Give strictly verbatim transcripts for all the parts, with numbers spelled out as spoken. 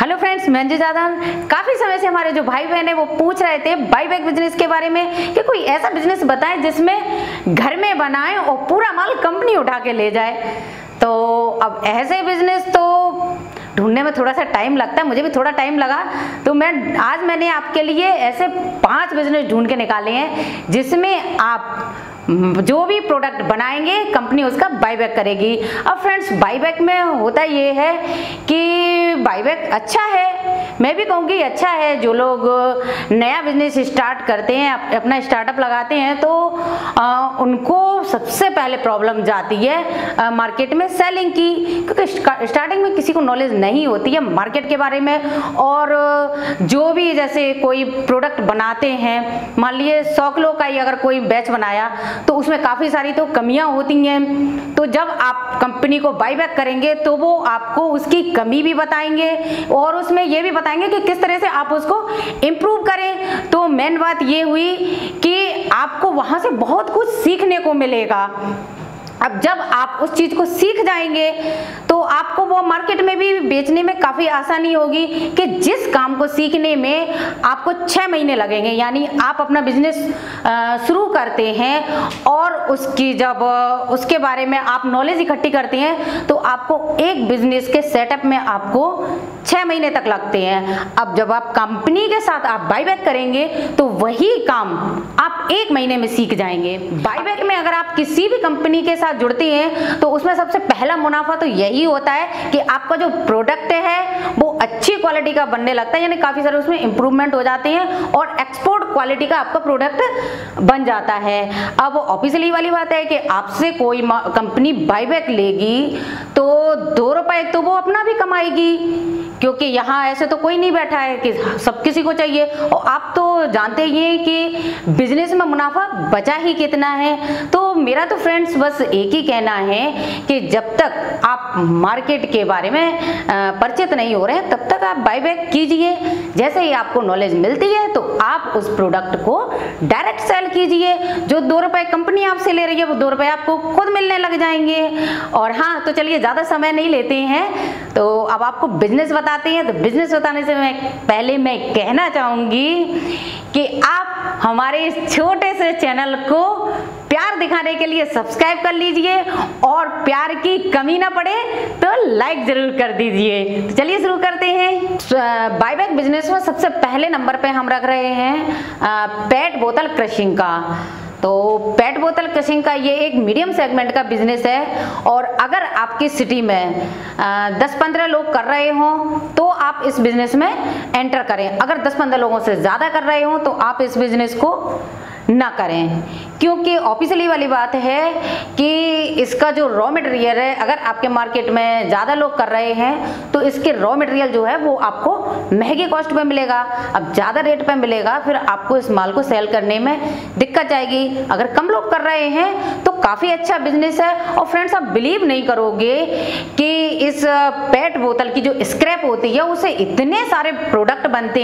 Hello friends, मैं अंजू जादव। काफी समय से हमारे जो भाई बहन है वो पूछ रहे थे बाईबैक बिजनेस के बारे में कि कोई ऐसा बिजनेस बताएं जिसमें घर में बनाएं और पूरा माल कंपनी उठा के ले जाए। तो अब ऐसे बिजनेस तो ढूंढने में थोड़ा सा टाइम लगता है, मुझे भी थोड़ा टाइम लगा। तो मैं आज मैंने आपके लिए ऐसे पांच बिजनेस ढूंढ के निकाले हैं जिसमें आप जो भी प्रोडक्ट बनाएंगे कंपनी उसका बाईबैक करेगी। अब फ्रेंड्स, बाईबैक में होता ये है कि बाईबैक अच्छा है, मैं भी कहूँगी अच्छा है। जो लोग नया बिजनेस स्टार्ट करते हैं, अपना स्टार्टअप लगाते हैं, तो आ, उनको सबसे पहले प्रॉब्लम जाती है आ, मार्केट में सेलिंग की, क्योंकि स्टार्टिंग में किसी को नॉलेज नहीं होती है मार्केट के बारे में। और जो भी जैसे कोई प्रोडक्ट बनाते हैं, मान लीजिए सौ किलो का ही अगर कोई बैच बनाया तो उसमें काफ़ी सारी तो कमियां होती हैं। तो जब आप कंपनी को बाईबैक करेंगे तो वो आपको उसकी कमी भी बताएंगे और उसमें ये भी बताएंगे कि किस तरह से आप उसको इम्प्रूव करें। तो मेन बात ये हुई कि आपको वहाँ से बहुत कुछ सीखने को मिलेगा। अब जब आप उस चीज को सीख जाएंगे तो आपको वो मार्केट में भी बेचने में काफी आसानी होगी कि जिस काम को सीखने में आपको छह महीने लगेंगे, यानी आप अपना बिजनेस शुरू करते हैं और उसकी जब उसके बारे में आप नॉलेज इकट्ठी करते हैं तो आपको एक बिजनेस के सेटअप में आपको छह महीने तक लगते हैं। अब जब आप कंपनी के साथ आप बाईबैक करेंगे तो वही काम आप एक महीने में सीख जाएंगे। बाईबैक में अगर आप किसी भी कंपनी के साथ जुड़ते हैं तो उसमें सबसे पहला मुनाफा तो यही होता है कि आपका जो प्रोडक्ट है वो अच्छी क्वालिटी का बनने लगता है, यानी काफी सारे उसमें इंप्रूवमेंट हो जाते हैं और एक्सपोर्ट क्वालिटी का आपका प्रोडक्ट बन जाता है। अब ऑफिशियली वाली बात है कि आपसे कोई कंपनी बाईबैक लेगी तो दो रुपए तो वो अपना भी कमाएगी, क्योंकि यहाँ ऐसे तो कोई नहीं बैठा है कि सब किसी को चाहिए। और आप तो जानते ही हैं कि बिजनेस में मुनाफा बचा ही कितना है। तो मेरा तो फ्रेंड्स बस एक ही कहना है कि जब तक आप मार्केट के बारे में परिचित नहीं हो रहे हैं तब तक आप बाईबैक कीजिए। जैसे ही आपको नॉलेज मिलती है तो आप उस प्रोडक्ट को डायरेक्ट सेल कीजिए। जो दो रुपए कंपनी आपसे ले रही है वो दो रुपए आपको खुद मिलने लग जाएंगे। और हाँ, तो चलिए ज़्यादा समय नहीं लेते हैं, तो अब आपको बिजनेस बताते हैं। तो बिजनेस बताने से मैं पहले मैं कहना चाहूँगी कि आप हमारे इस छोटे से चैनल को प्यार दिखाने के लिए सब्सक्राइब कर लीजिए और प्यार की कमी ना पड़े तो लाइक जरूर कर दीजिए। तो चलिए शुरू करते हैं। बाईबैक बिजनेस में सबसे पहले नंबर पे हम रख रहे हैं पेट बोतल क्रशिंग का। तो पेट बोतल क्रशिंग का ये एक मीडियम सेगमेंट का बिजनेस है और अगर आपकी सिटी में दस पंद्रह लोग कर रहे हों तो आप इस बिजनेस में एंटर करें। अगर दस पंद्रह लोगों से ज़्यादा कर रहे हों तो आप इस बिजनेस को ना करें, क्योंकि ऑफिशियली वाली बात है कि इसका जो रॉ मटेरियल है, अगर आपके मार्केट में ज़्यादा लोग कर रहे हैं तो इसके रॉ मटेरियल जो है वो आपको महंगे कॉस्ट पे मिलेगा। अब ज़्यादा रेट पे मिलेगा, फिर आपको इस माल को सेल करने में दिक्कत आएगी। अगर कम लोग कर रहे हैं तो काफ़ी अच्छा बिजनेस है। और फ्रेंड्स, आप बिलीव नहीं करोगे कि इस पेट बोतल की जो स्क्रैप होती है उससे इतने सारे प्रोडक्ट बनते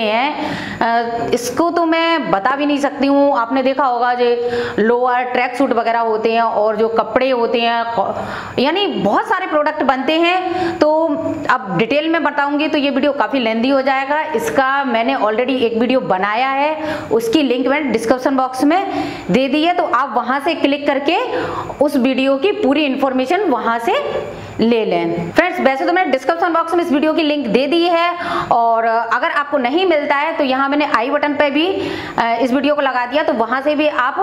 हैं, इसको तो मैं बता भी नहीं सकती हूँ। आपने देखा होगा जो लोअर ट्रैक सूट वगैरह होते हैं और जो कपड़े होते हैं, यानी बहुत सारे प्रोडक्ट बनते हैं। तो अब डिटेल में बताऊंगी तो ये वीडियो काफ़ी लेंदी हो जाएगा। इसका मैंने ऑलरेडी एक वीडियो बनाया है, उसकी लिंक मैंने डिस्क्रिप्शन बॉक्स में दे दी है, तो आप वहां से क्लिक करके उस वीडियो की पूरी इंफॉर्मेशन वहां से ले लें। फ्रेंड्स, वैसे तो मैंने डिस्क्रिप्शन बॉक्स में इस वीडियो की लिंक दे दी है और अगर आपको नहीं मिलता है तो यहाँ मैंने आई बटन पे भी इस वीडियो को लगा दिया, तो वहाँ से भी आप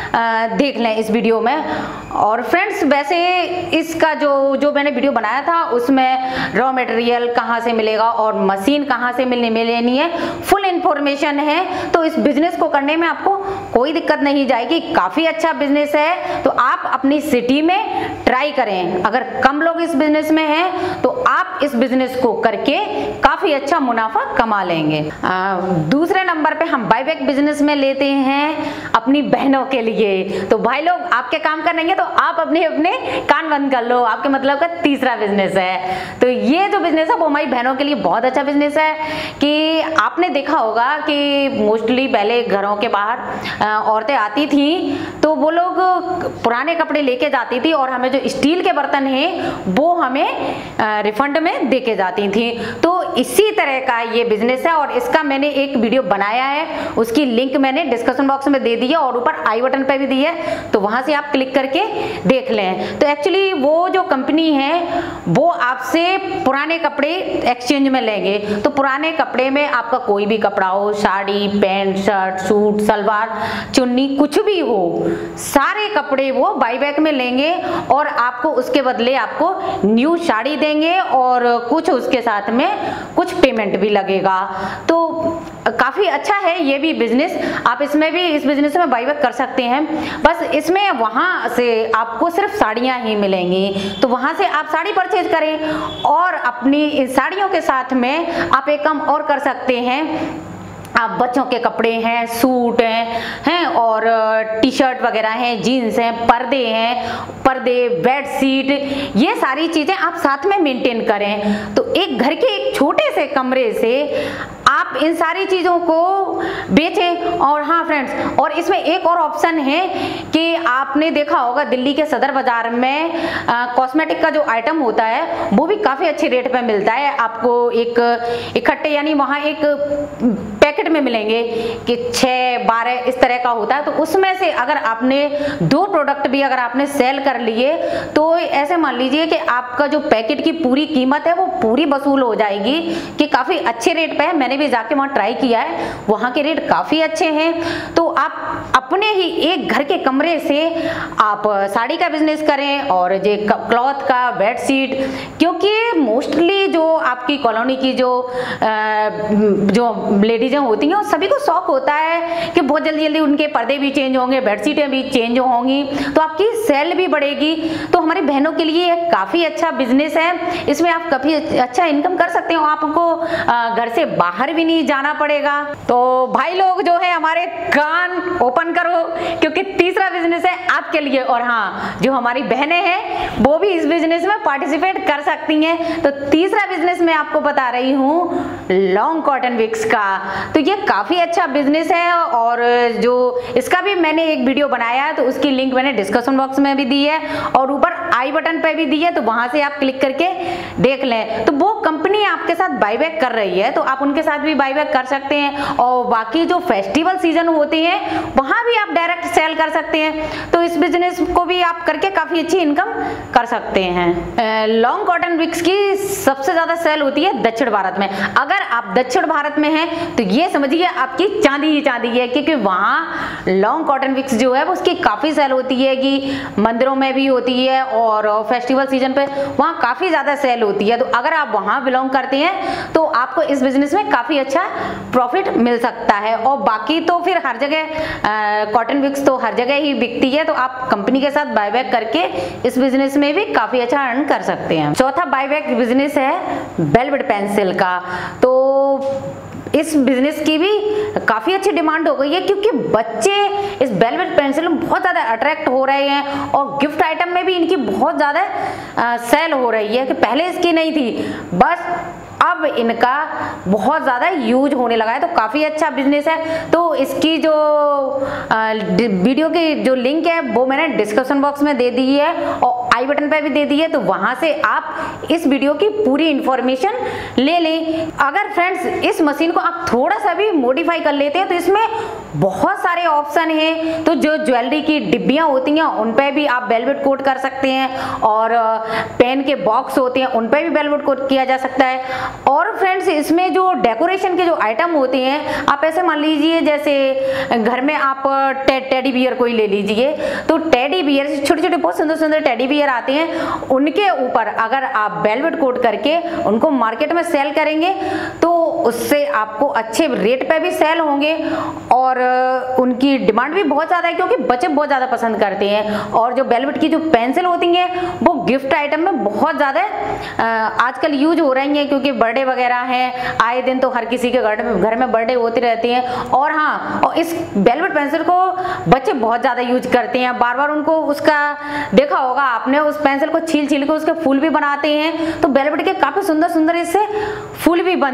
देख लें इस वीडियो में। और फ्रेंड्स, वैसे इसका जो जो मैंने वीडियो बनाया था उसमें रॉ मटेरियल कहाँ से मिलेगा और मशीन कहाँ से मिलने मिलेनी है, फुल इंफॉर्मेशन है। तो इस बिजनेस को करने में आपको कोई दिक्कत नहीं जाएगी। काफ़ी अच्छा बिजनेस है, तो आप अपनी सिटी में ट्राई करें। अगर कम लोग इस बिजनेस में हैं तो आप इस बिजनेस को करके काफी अच्छा मुनाफा कमा लेंगे। आ, दूसरे नंबर पे हम बाईबैक बिजनेस में लेते हैं अपनी बहनों के लिए। तो भाई लोग, आपके काम करेंगे तो आप अपने अपने कान बंद कर लो, आपके मतलब का तीसरा बिजनेस है। तो ये जो बिजनेस है वो हमारी बहनों के लिए बहुत अच्छा बिजनेस है कि आपने देखा होगा कि मोस्टली पहले घरों के बाहर औरतें आती थी तो वो लोग पुराने कपड़े लेके जाती थी और हमें जो स्टील के बर्तन हैं वो हमें रिफंड में देके जाती थी। तो इसी तरह का ये बिजनेस है और इसका मैंने एक वीडियो बनाया है, उसकी लिंक मैंने डिस्क्रिप्शन बॉक्स में दे दी है और ऊपर आई बटन पे भी दी है, तो वहां से आप क्लिक करके देख लें। तो एक्चुअली वो जो कंपनी है वो आपसे पुराने कपड़े एक्सचेंज में लेंगे। तो पुराने कपड़े में आपका कोई भी कपड़ा हो, sari, pant, shirt, suit, salwar, चुन्नी, कुछ भी हो, सारे कपड़े वो बाईबैक में लेंगे और आपको उसके बदले आपको न्यू साड़ी देंगे और कुछ उसके साथ में कुछ पेमेंट भी लगेगा। तो काफी अच्छा है ये भी बिजनेस, आप इसमें भी इस बिजनेस में बाईबैक कर सकते हैं। बस इसमें वहां से आपको सिर्फ साड़ियां ही मिलेंगी, तो वहां से आप साड़ी परचेज करें और अपनी साड़ियों के साथ में आप एक काम और कर सकते हैं। आप बच्चों के कपड़े हैं, सूट हैं हैं और टी शर्ट वगैरह हैं, जीन्स हैं, पर्दे हैं, पर्दे, बेड शीट, ये सारी चीजें आप साथ में मेंटेन करें। तो एक घर के एक छोटे से कमरे से आप इन सारी चीजों को बेचें। और हाँ फ्रेंड्स, और इसमें एक और ऑप्शन है कि आपने देखा होगा दिल्ली के सदर बाजार में कॉस्मेटिक का जो आइटम होता है वो भी काफी अच्छे रेट पे मिलता है। आपको एक इकट्ठे यानी वहां एक पैकेट में मिलेंगे कि छह बारह इस तरह का होता है। तो उसमें से अगर आपने दो प्रोडक्ट भी अगर आपने सेल कर लिए तो ऐसे मान लीजिए कि आपका जो पैकेट की पूरी कीमत है वो पूरी वसूल हो जाएगी, कि काफी अच्छे रेट पे है। मैंने भी जाके वहां ट्राई किया है, वहां के रेट काफी अच्छे हैं। तो आप अपने ही एक घर के कमरे से आप साड़ी का बिजनेस करें और ये क्लॉथ का, बेडशीट, क्योंकि मोस्टली जो आपकी कॉलोनी की जो जो लेडीजें होती हैं सभी को शौक होता है कि बहुत जल्दी जल्दी उनके पर्दे भी चेंज होंगे, बेडशीटें भी चेंज होंगी, तो आपकी सेल भी बढ़ेगी। तो हमारी बहनों के लिए एक काफी अच्छा बिजनेस है, इसमें आप काफी अच्छा इनकम कर सकते हो, आपको घर से बाहर भी नहीं जाना पड़ेगा। तो भाई लोग जो है हमारे कान ओपन करो, क्योंकि तीसरा बिजनेस है आपके लिए। और हाँ, जो हमारी बहनें हैं वो भी इस बिजनेस में पार्टिसिपेट कर सकती हैं। तो तीसरा बिजनेस मैं आपको बता रही हूँ लॉन्ग कॉटन विक्स का। तो ये काफी अच्छा बिजनेस है और जो इसका भी मैंने एक वीडियो बनाया है, तो उसकी लिंक मैंने डिस्क्रिप्शन बॉक्स में भी दी है और ऊपर आई बटन पे भी दी है, तो वहां से आप क्लिक करके देख लें। तो वो कंपनी आपके साथ बाईबैक कर रही है, तो आप उनके साथ भी बाईबैक कर सकते हैं। और बाकी जो फेस्टिवल सीजन होते हैं वहां भी आप डायरेक्ट सेल कर सकते हैं। तो इस बिजनेस को भी आप करके काफी अच्छी इनकम कर सकते हैं। लॉन्ग कॉटन विक्स की सबसे ज्यादा सेल होती है दक्षिण भारत में। अगर आप दक्षिण भारत में हैं तो ये समझिए आपकी चांदी ही चांदी है, क्योंकि वहां लॉन्ग कॉटन विक्स जो है उसकी काफी सेल होती है, कि मंदिरों में भी होती है और फेस्टिवल सीजन पे वहां काफी ज्यादा सेल होती है। तो अगर आप वहां बिलोंग करते हैं तो आपको इस बिजनेस में काफी अच्छा प्रॉफिट मिल सकता है। और बाकी तो फिर हर जगह कॉटन विक्स तो हर जगह ही बिकती है, तो आप कंपनी के साथ बाईबैक करके इस बिजनेस में भी काफी अच्छा अर्न कर सकते हैं। चौथा बाईबैक बिजनेस है वेलवेट पेंसिल का। तो इस बिजनेस की भी काफी अच्छी डिमांड हो गई है, क्योंकि बच्चे इस वेलवेट पेंसिल में बहुत ज्यादा अट्रैक्ट हो रहे हैं और गिफ्ट आइटम में भी इनकी बहुत ज्यादा सेल हो रही है, कि पहले इसकी नहीं थी, बस अब इनका बहुत ज्यादा यूज होने लगा है। तो काफी अच्छा बिजनेस है। तो इसकी जो वीडियो की जो लिंक है वो मैंने डिस्क्रिप्शन बॉक्स में दे दी है और आई बटन पे भी दे दी है, तो वहां से आप इस वीडियो की पूरी इंफॉर्मेशन ले लें। अगर फ्रेंड्स इस मशीन को आप थोड़ा सा भी मॉडिफाई कर लेते हैं तो इसमें बहुत सारे ऑप्शन हैं। तो जो ज्वेलरी की डिब्बियां होती हैं उन पे भी आप वेलवेट कोट कर सकते हैं, और पेन के बॉक्स होते हैं उन पे भी वेलवेट कोट किया जा सकता है। और फ्रेंड्स इसमें जो डेकोरेशन के जो आइटम होते हैं, आप ऐसे मान लीजिए जैसे घर में आप टे, टेडी बियर कोई ले लीजिए, तो टेडी बियर छोटे छोटे बहुत सुंदर सुंदर टेडी बियर आते हैं, उनके ऊपर अगर आप वेलवेट कोट करके उनको मार्केट में सेल करेंगे तो उससे आपको अच्छे रेट पे भी सेल होंगे और उनकी डिमांड भी बहुत ज्यादा है, क्योंकि बच्चे बहुत ज्यादा पसंद करते हैं। और जो वेलवेट की जो पेंसिल होती हैं वो गिफ्ट आइटम में बहुत ज्यादा आजकल यूज हो रही हैं, क्योंकि बर्थडे वगैरह है, आए दिन तो हर किसी के घर में घर में बर्थडे होती रहती है। और हाँ, और इस वेलवेट पेंसिल को बच्चे बहुत ज्यादा यूज करते हैं, बार बार उनको उसका देखा होगा आपने, उस पेंसिल को छील छील के उसके फूल भी बनाते हैं। तो वेलवेट के काफी सुंदर सुंदर इससे फूल भी बनते हैं।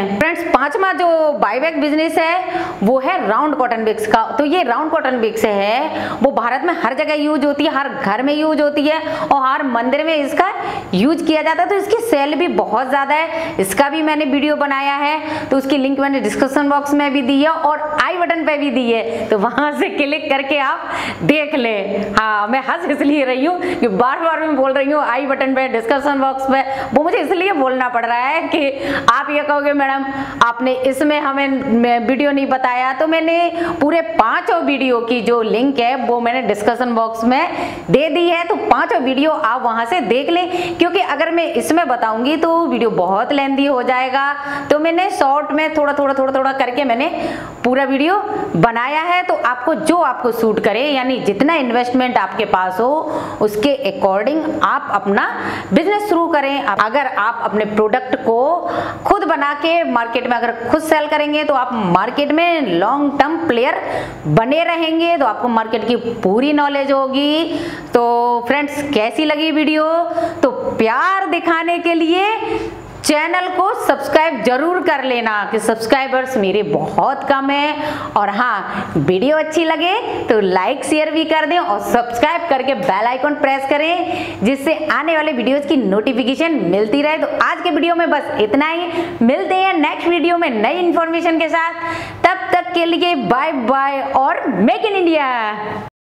हैं। फ्रेंड्स, पांचवा जो बाईबैक बिजनेस है वो है राउंड कॉटन बैग्स का। तो ये राउंड कॉटन बैग्स है वो भारत में हर जगह यूज होती है, हर घर में यूज होती है और हर मंदिर में इसका यूज किया जाता है। तो इसकी सेल भी बहुत ज्यादा है, इसका भी मैंने वीडियो बनाया है, तो उसकी लिंक मैंने डिस्क्रिप्शन बॉक्स में भी दी है और आई बटन पे भी दी है, तो वहां से क्लिक करके आप देख ले। हाँ, मैं हंस इसलिए रही हूँ कि बार बार मैं बोल रही हूँ आई बटन पे, डिस्क्रिप्शन बॉक्स पे, वो मुझे इसलिए बोलना पड़ रहा है कि आप ये कहोगे मैडम आपने इसमें हमें वीडियो नहीं बताया। तो मैंने पूरे पांचों वीडियो की जो लिंक है वो मैंने डिस्क्रिप्शन बॉक्स में दे दी है, तो पांचों वीडियो आप वहां से देख लें, क्योंकि अगर मैं इसमें बताऊंगी तो वीडियो बहुत लेंथी हो जाएगा। तो मैंने शॉर्ट में थोड़ा थोड़ा थोड़ा थोड़ा करके मैंने पूरा वीडियो बनाया है। तो आपको जो आपको सूट करे, यानी जितना इन्वेस्टमेंट आपके पास हो उसके अकॉर्डिंग आप अपना बिजनेस शुरू करें। अगर आप अपने प्रोडक्ट को खुद बना के मार्केट में अगर खुद सेल करेंगे तो आप मार्केट में लॉन्ग टर्म प्लेयर बने रहेंगे, तो आपको मार्केट की पूरी नॉलेज होगी। तो फ्रेंड्स, कैसी लगी वीडियो? तो प्यार दिखाने के लिए चैनल को सब्सक्राइब जरूर कर लेना कि सब्सक्राइबर्स मेरे बहुत कम हैं। और हाँ, वीडियो अच्छी लगे तो लाइक शेयर भी कर दें और सब्सक्राइब करके बेल आइकन प्रेस करें, जिससे आने वाले वीडियोस की नोटिफिकेशन मिलती रहे। तो आज के वीडियो में बस इतना ही, मिलते हैं नेक्स्ट वीडियो में नई इंफॉर्मेशन के साथ। तब तक के लिए बाय बाय और मेक इन इंडिया।